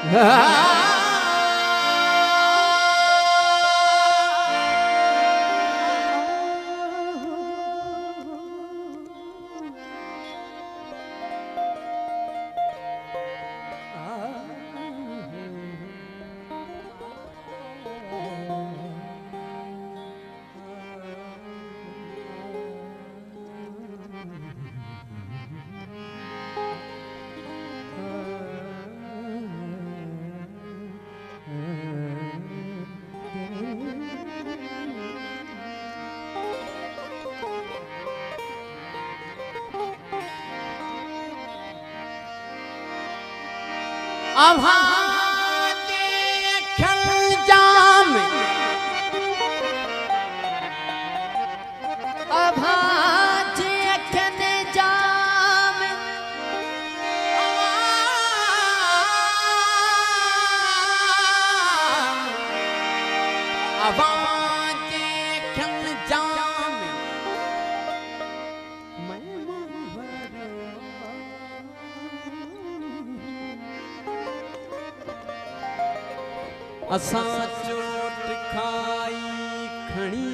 असा चोट खाई खणी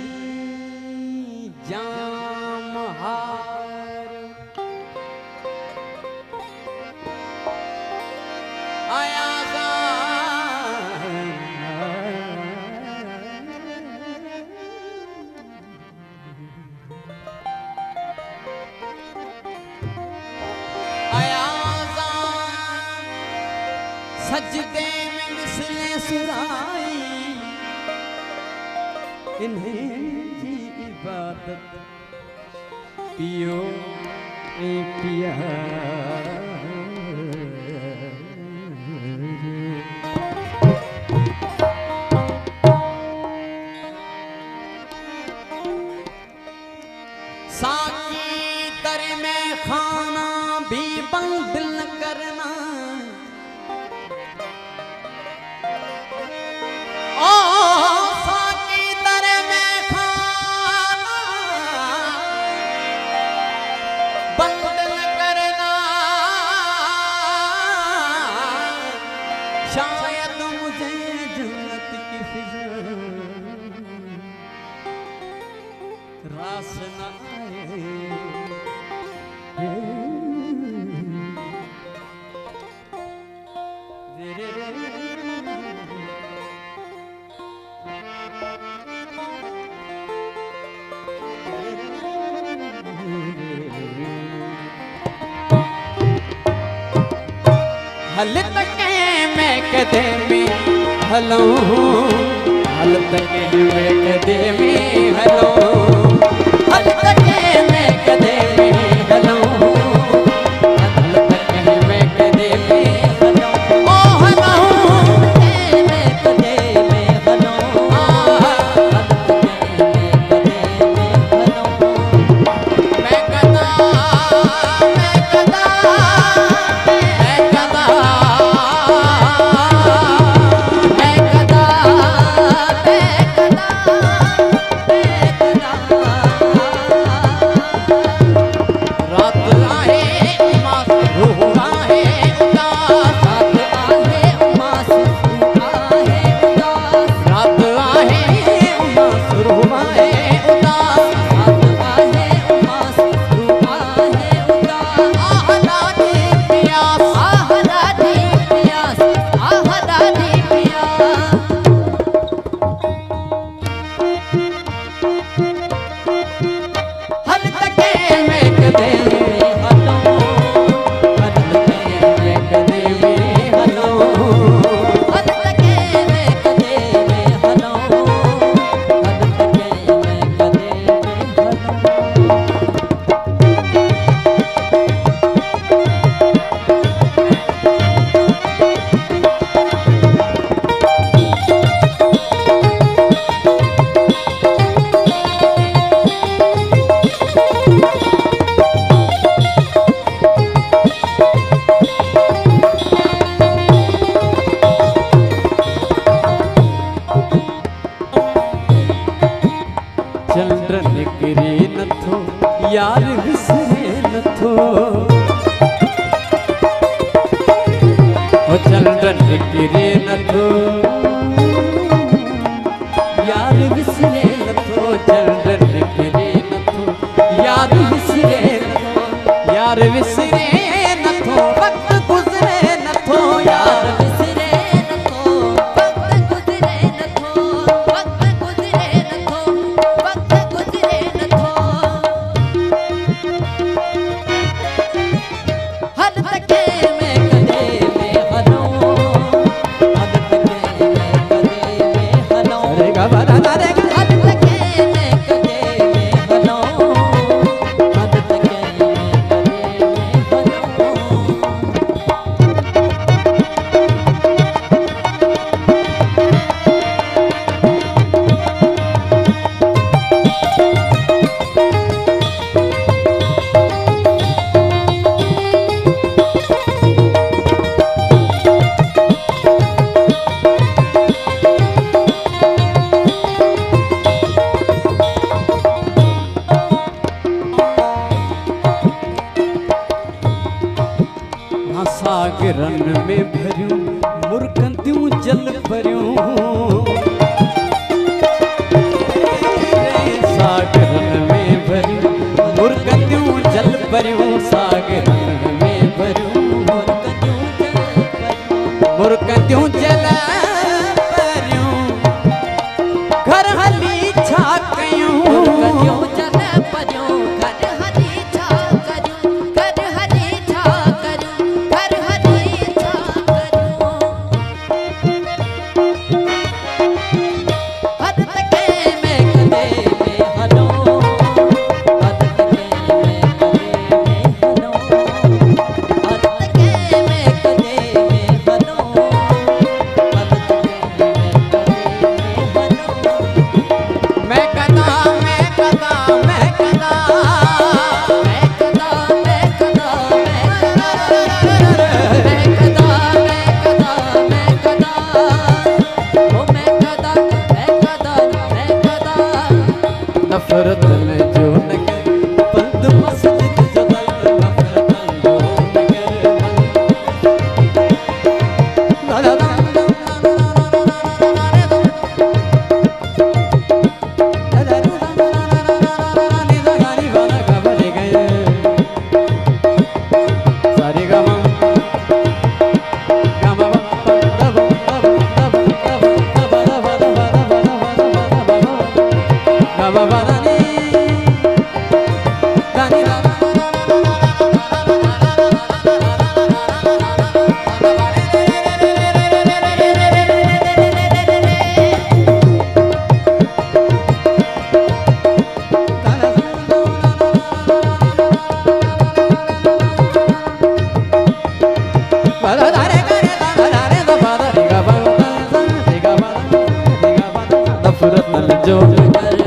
जाम हार आया सजदे में मिसले सुराई इन्हें जी इबादत पियो ए पिया साकी दर में खाना भी बंद न करना शायद मुझे जन्नत की फिजा रास न हल तक मैं कदे में हलो हल तक मैं कदे में हलो हल तक मैं कदे में हलो हल तक मैं कदे में हलो ओ हलो मैं कदे में हलो हल तक मैं कदे में हलो मैं कदा निकिरे नथो यार विसरे नथो चंड निकिरे नथो यार विसरे नथो यार विसरे नथो वक्त गुजरे नथो यार विसरे नथो वक्त गुजरे नथो वक्त गुजरे नथो वक्त गुजरे नथो हद तके में कदे में हलो हद तके में कदे में हलो रे गा बरा रे हद तके में कदे में हलो हद तके में कदे में हलो सागरन में भरियूं मुर्कंदियूं जल भरियूं सागरन में भरियूं मुर्कंदियूं जल भरियूं सागरन में भरियूं मुर्कंदियूं जल भरियूं घर हली छा कयूं जल भरियूं घर हली छा कयूं घर हली छा कयूं घर हली छा कयूं हद तके में कदे में हलो हद तके में कदे में हलो हद तके में कदे में हलो हद तके में कदे में हलो मैं कदा मैं कदा मैं कदा मैं कदा मैं कदा मैं कदा मैं कदा मैं कदा ओ मैं कदा मैं कदा मैं कदा नफरत में जो नगर बंद मस्जिद जो बंद नफरत जो नगर नफरत जो